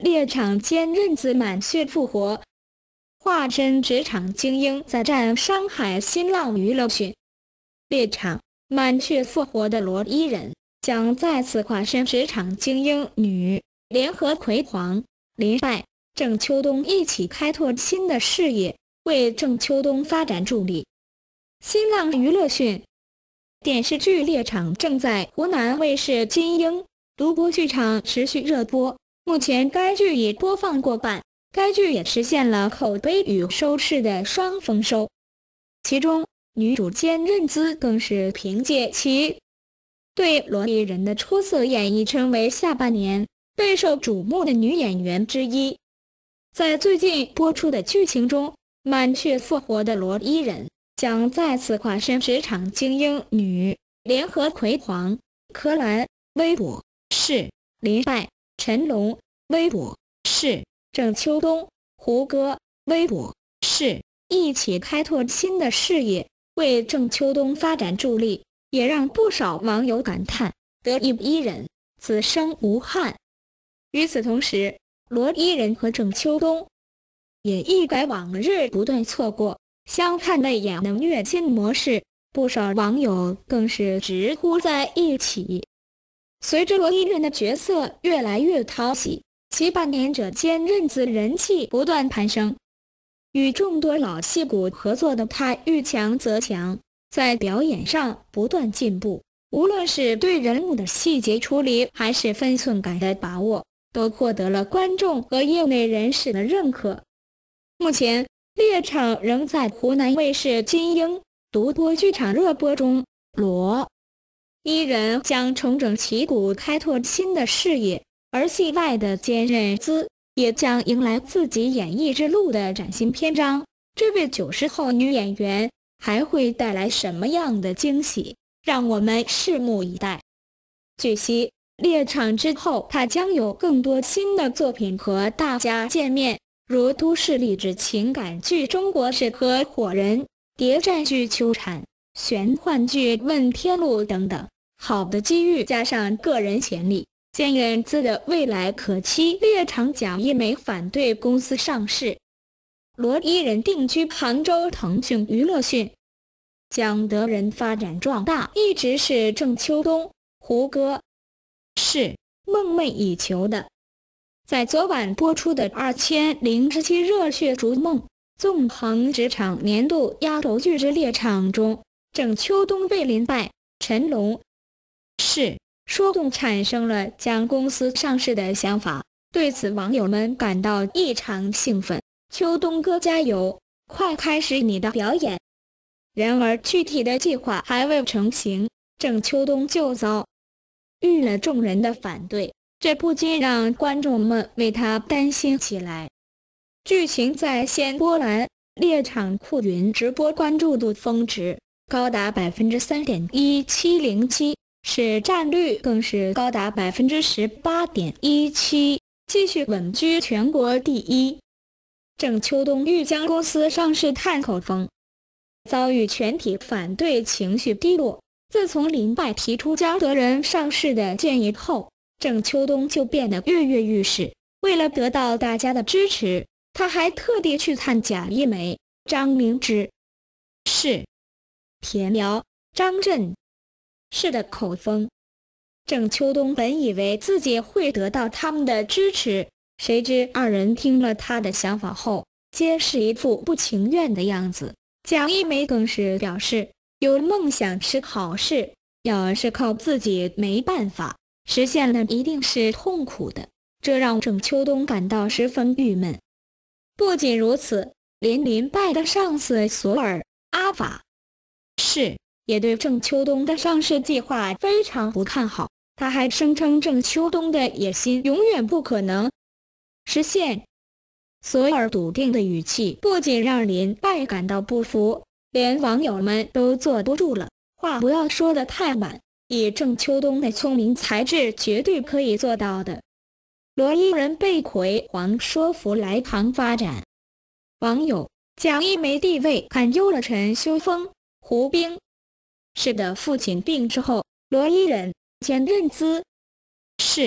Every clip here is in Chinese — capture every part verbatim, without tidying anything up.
猎场兼任资满血复活，化身职场精英，再战上海新浪娱乐讯。猎场满血复活的罗伊人将再次化身职场精英女，联合葵黄、林拜、郑秋冬一起开拓新的事业，为郑秋冬发展助力。新浪娱乐讯，电视剧《猎场》正在湖南卫视金鹰独播剧场持续热播，目前该剧已播放过半，该剧也实现了口碑与收视的双丰收。其中，女主兼任姿更是凭借其对罗伊人的出色演绎，成为下半年备受瞩目的女演员之一。在最近播出的剧情中，满血复活的罗伊人将再次化身职场精英女，联合葵黄、柯蓝、微博是林拜、陈龙、微博是郑秋冬、胡歌、微博是一起开拓新的事业，为郑秋冬发展助力，也让不少网友感叹得意伊人，此生无憾。与此同时，罗伊人和郑秋冬也一改往日不断错过相看泪眼的虐心模式，不少网友更是直呼在一起。随着罗伊人的角色越来越讨喜，其扮演者兼任姿人气不断攀升，与众多老戏骨合作的他遇强则强，在表演上不断进步，无论是对人物的细节处理还是分寸感的把握，都获得了观众和业内人士的认可。目前，猎场仍在湖南卫视金鹰独播剧场热播中，罗伊人将重整旗鼓，开拓新的事业，而戏外的兼任姿也将迎来自己演艺之路的崭新篇章。这位九十后女演员还会带来什么样的惊喜？让我们拭目以待。据悉，猎场之后，她将有更多新的作品和大家见面，如都市励志情感剧《中国式合伙人》、谍战剧《秋蝉》、玄幻剧《问天路》等等。好的机遇加上个人潜力，兼任姿的未来可期。猎场蒋一梅反对公司上市，罗伊人定居杭州腾讯娱乐讯。蒋德人发展壮大一直是郑秋冬、胡歌是梦寐以求的。在昨晚播出的二千零十七热血逐梦纵横职场年度压轴剧之猎场中，郑秋冬被林拜、陈龙是说动，产生了将公司上市的想法。对此，网友们感到异常兴奋。秋冬哥加油，快开始你的表演！然而具体的计划还未成型，郑秋冬就遭遇了众人的反对，这不禁让观众们为他担心起来。剧情在线波澜，猎场酷云直播关注度峰值高达 百分之三点一七零七， 市占率更是高达 百分之十八点一七， 继续稳居全国第一。郑秋冬欲将公司上市探口风，遭遇全体反对，情绪低落。自从林拜提出江德人上市的建议后，郑秋冬就变得跃跃欲试。为了得到大家的支持，他还特地去探贾一梅、张明之是田苗、张震是的口风。郑秋冬本以为自己会得到他们的支持，谁知二人听了他的想法后，皆是一副不情愿的样子。蒋一梅更是表示，有梦想是好事，要是靠自己没办法，实现了一定是痛苦的，这让郑秋冬感到十分郁闷。不仅如此，连林拜的上司索尔、阿法是也对郑秋冬的上市计划非常不看好，他还声称郑秋冬的野心永远不可能实现。索尔笃定的语气不仅让林拜感到不服，连网友们都坐不住了。话不要说得太满，以郑秋冬的聪明才智，绝对可以做到的。罗伊人被葵黄说服来杭发展。网友蒋一梅地位堪忧了陈修峰、胡兵是的父亲病之后，罗伊人兼任姿是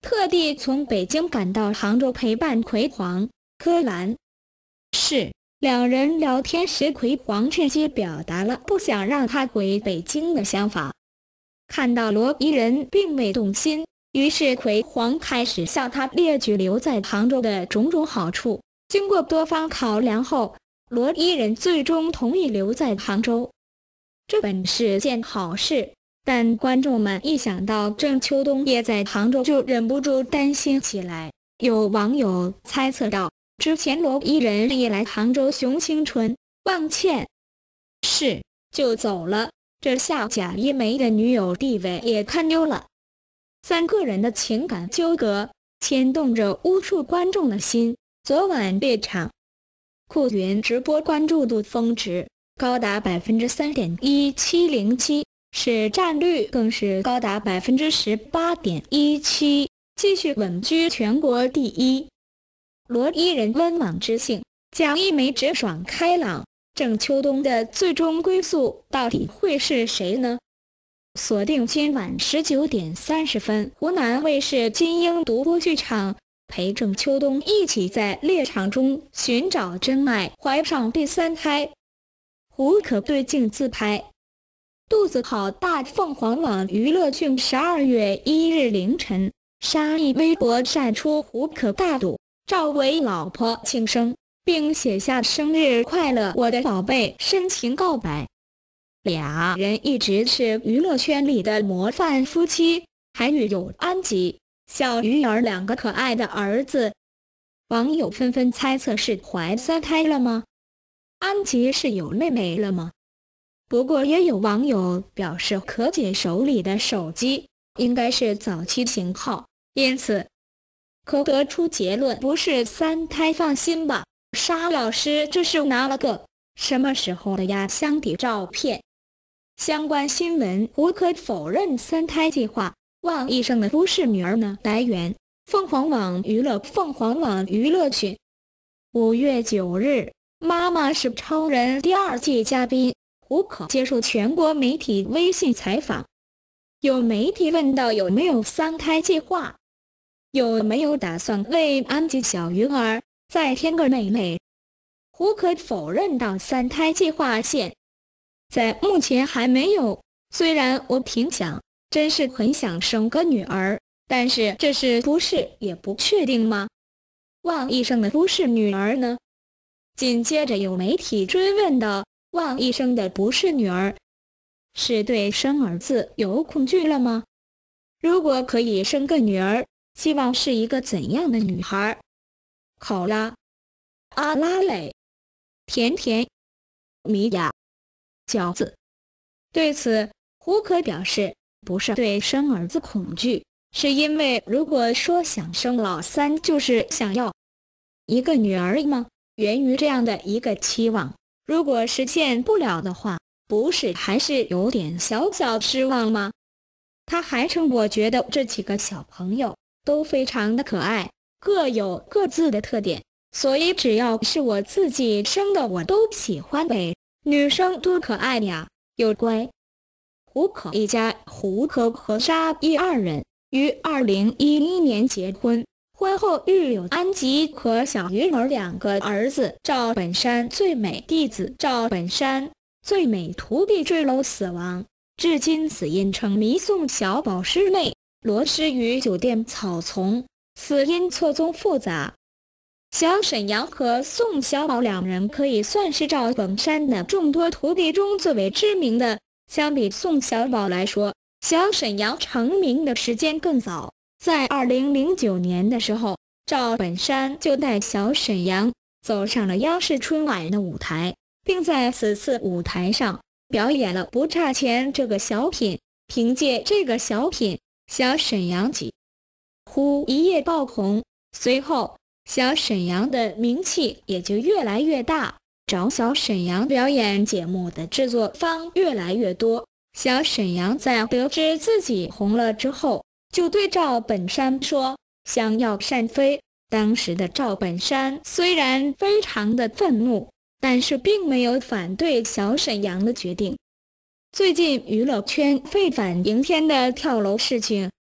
特地从北京赶到杭州陪伴魁皇、柯蓝。是，两人聊天时，魁皇直接表达了不想让他回北京的想法。看到罗伊人并未动心，于是魁皇开始向他列举留在杭州的种种好处。经过多方考量后，罗伊人最终同意留在杭州。这本是件好事，但观众们一想到郑秋冬也在杭州，就忍不住担心起来。有网友猜测到，之前罗伊人一来杭州雄清春、望倩是就走了，这下贾一梅的女友地位也堪忧了。三个人的情感纠葛牵动着无数观众的心。昨晚这场酷云直播关注度峰值高达 百分之三点一七零七， 市占率更是高达 百分之十八点一七， 继续稳居全国第一。罗伊人温网知性，贾一梅直爽开朗，郑秋冬的最终归宿到底会是谁呢？锁定今晚十九点三十分，湖南卫视金鹰独播剧场，陪郑秋冬一起在猎场中寻找真爱，怀上第三胎。胡可对镜自拍，肚子好大。凤凰网娱乐讯十二月一日凌晨，沙溢微博晒出胡可大肚，照为老婆庆生，并写下生日快乐我的宝贝，深情告白。俩人一直是娱乐圈里的模范夫妻，还育有安吉、小鱼儿两个可爱的儿子。网友纷纷猜测是怀三胎了吗？安吉是有妹妹了吗？不过也有网友表示，可姐手里的手机应该是早期型号，因此可得出结论不是三胎。放心吧，沙老师这是拿了个什么时候的压箱底照片？相关新闻，胡可否认三胎计划，望一生的不是女儿呢？来源：凤凰网娱乐。凤凰网娱乐讯。五月九日，妈妈是超人第二季嘉宾胡可接受全国媒体微信采访，有媒体问到有没有三胎计划，有没有打算为安吉小鱼儿再添个妹妹。胡可否认到三胎计划现在目前还没有，虽然我挺想，真是很想生个女儿，但是这是不是也不确定吗？望一生的不是女儿呢？紧接着有媒体追问到，望一生的不是女儿，是对生儿子有恐惧了吗？如果可以生个女儿，希望是一个怎样的女孩？考拉、阿拉蕾、甜甜、米娅、饺子。对此，胡可表示，不是对生儿子恐惧，是因为如果说想生老三，就是想要一个女儿吗？源于这样的一个期望，如果实现不了的话，不是还是有点小小失望吗？他还称，我觉得这几个小朋友都非常的可爱，各有各自的特点，所以只要是我自己生的我都喜欢呗，女生多可爱呀，又乖。胡可一家，胡可和沙溢二人于二零一一年结婚，婚后育有安吉和小鱼儿两个儿子。赵本山最美弟子赵本山，最美徒弟坠楼死亡，至今死因称迷送小宝师妹罗尸于酒店草丛，死因错综复杂。小沈阳和宋小宝两人可以算是赵本山的众多徒弟中最为知名的，相比宋小宝来说，小沈阳成名的时间更早。在二零零九年的时候，赵本山就带小沈阳走上了央视春晚的舞台，并在此次舞台上表演了《不差钱》这个小品。凭借这个小品，小沈阳几乎一夜爆红，随后小沈阳的名气也就越来越大，找小沈阳表演节目的制作方越来越多。小沈阳在得知自己红了之后，就对赵本山说想要单飞。当时的赵本山虽然非常的愤怒，但是并没有反对小沈阳的决定。最近娱乐圈沸反迎天的跳楼事情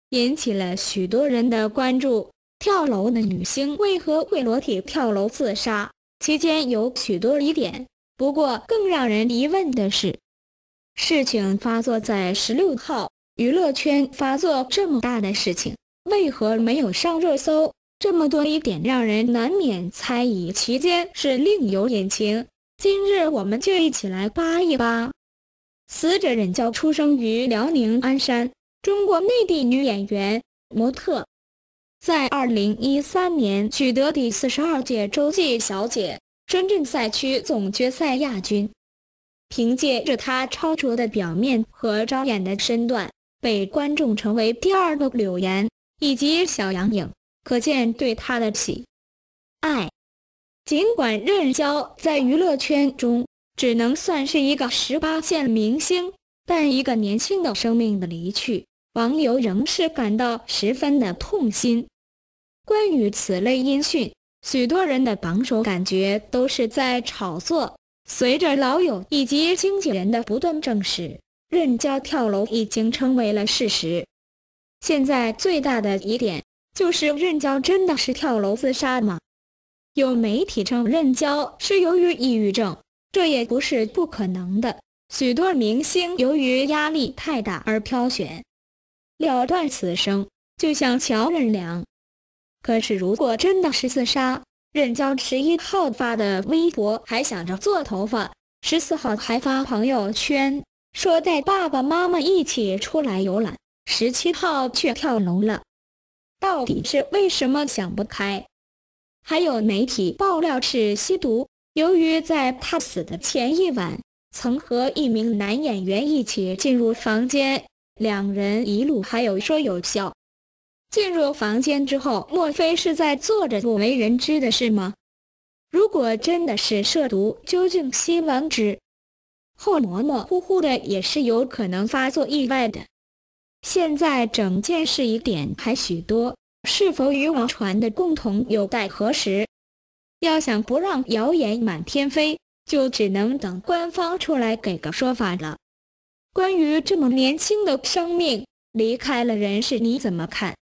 引起了许多人的关注。跳楼的女星为何会裸体跳楼自杀？期间有许多疑点。不过更让人疑问的是，事情发作在十六号，娱乐圈发作这么大的事情，为何没有上热搜？这么多疑点让人难免猜疑其间是另有隐情。今日我们就一起来扒一扒。死者任娇出生于辽宁鞍山，中国内地女演员、模特，在二零一三年取得第四十二届洲际小姐深圳赛区总决赛亚军。凭借着她超卓的表面和招眼的身段，被观众称为第二个柳岩以及小杨颖，可见对她的喜爱。尽管任娇在娱乐圈中只能算是一个十八线明星，但一个年轻的生命的离去，网友仍是感到十分的痛心。关于此类音讯，许多人的榜首感觉都是在炒作。随着老友以及经纪人的不断证实，任娇跳楼已经成为了事实。现在最大的疑点就是任娇真的是跳楼自杀吗？有媒体称任娇是由于抑郁症，这也不是不可能的。许多明星由于压力太大而飘选了断此生，就像乔任梁。可是如果真的是自杀，任娇十一号发的微博还想着做头发，十四号还发朋友圈说带爸爸妈妈一起出来游览，十七号却跳楼了，到底是为什么想不开？还有媒体爆料是吸毒，由于在他死的前一晚曾和一名男演员一起进入房间，两人一路还有说有笑。进入房间之后，莫非是在做着不为人知的事吗？如果真的是涉毒，究竟吸完之后模模糊糊的也是有可能发作意外的。现在整件事疑点还许多，是否与网传的共同有待核实。要想不让谣言满天飞，就只能等官方出来给个说法了。关于这么年轻的生命离开了人世，你怎么看？